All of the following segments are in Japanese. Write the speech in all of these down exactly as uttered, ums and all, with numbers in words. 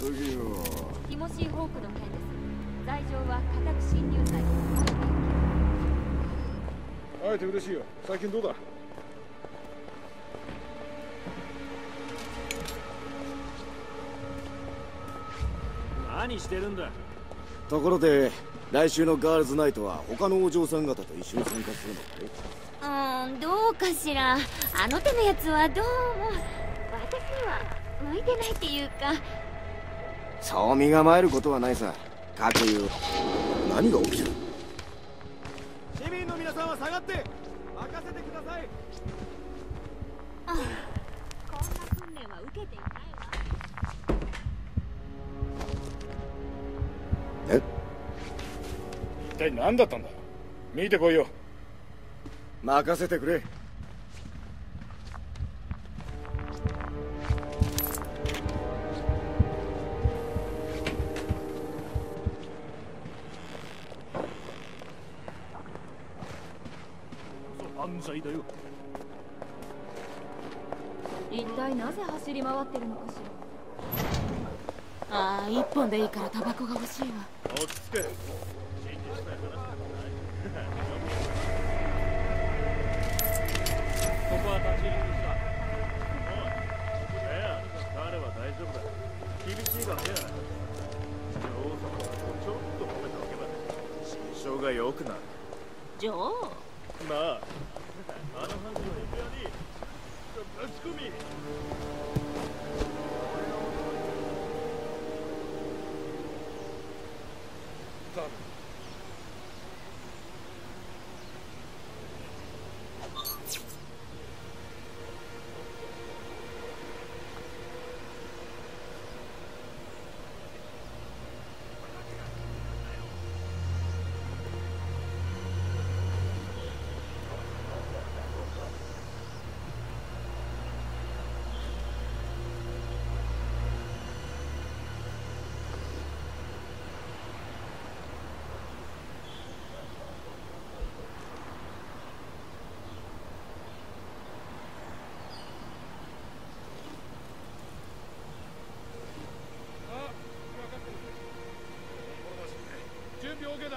次はティモシー・ホークの件です。罪状は家宅侵入罪。 会えて嬉しいよ。最近どうだ？ 何してるんだ。 ところで来週のガールズナイトは他のお嬢さん方と一緒に参加するのかうーん、どうかしら。あの手のやつはどうも私には向いてないっていうか。 そう身構えることはないさ。かくいう何が起きてる？ 市民の皆さんは下がって任せてください。 ああ、こんな訓練は受けていないわ。 え？ 一体何だったんだ？見てこいよ。 任せてくれ。 犯罪だよ。 一体なぜ走り回ってるのかしら。ああ、一本でいいからタバコが欲しいわ。 落ち着け。ここは立ち入り禁止だ。おい、いや、彼は大丈夫だ。厳しいわけや。女王様をちょっと褒めておけば心象が良くなる。 女王？ まあ、あの犯人の部屋にぶち込み。 頼む。準備 OK だ。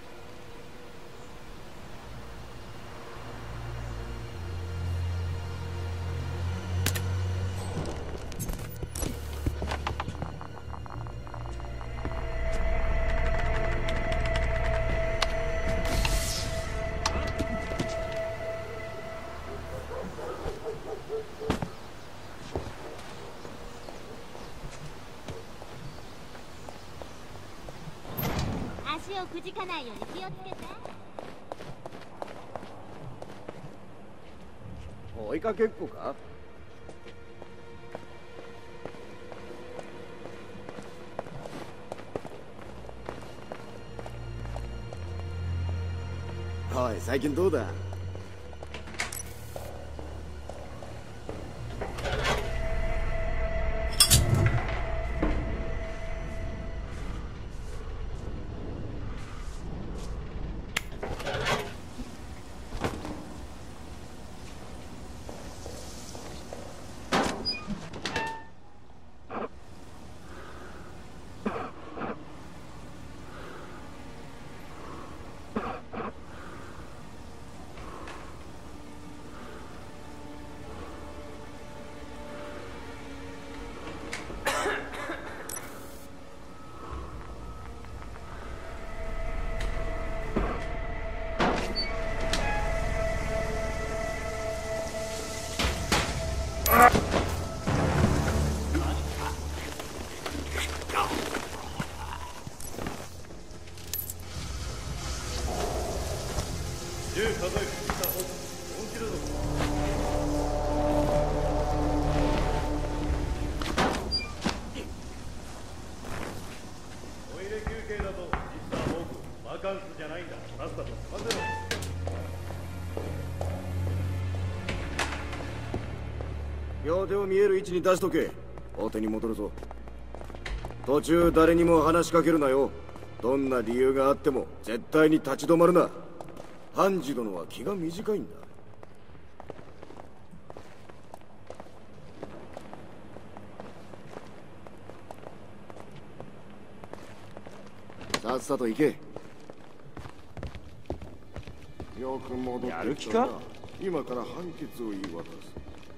足をくじかないように気をつけて。 追いかけっこか？おい、最近どうだ？両手を見える位置に出しとけ。大手に戻るぞ。途中誰にも話しかけるなよ。どんな理由があっても絶対に立ち止まるな。ハンジ殿は気が短いんだ。 さっさと行け。よく戻ってきたな。 やる気か？ 今から判決を言い渡す。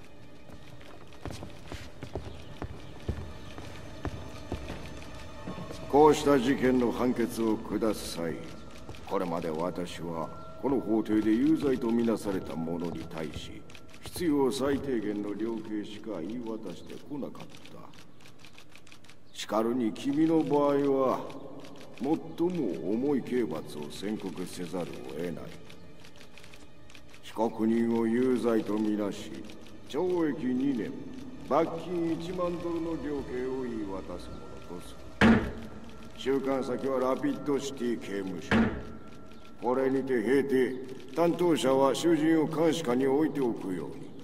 こうした事件の判決を下す際、これまで私はこの法廷で有罪とみなされた者に対し、必要最低限の量刑しか言い渡してこなかった。しかるに君の場合は最も重い刑罰を宣告せざるを得ない。被告人を有罪とみなし、懲役にねん、罰金いちまんドルの量刑を言い渡すものとする。収監先はラピッドシティ刑務所。これにて閉廷。担当者は囚人を監視下に置いておくように。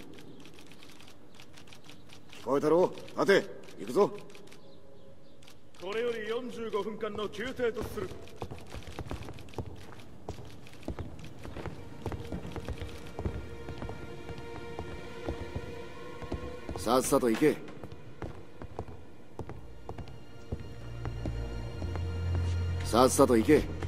聞こえたろ？立て、行くぞ。 これよりよんじゅうごふんかんの休廷とする。 さっさと行け。さっさと行け。